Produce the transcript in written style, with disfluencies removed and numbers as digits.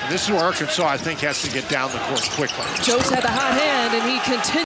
And this is where Arkansas, I think, has to get down the court quickly. Joe's had the hot hand, and he continues.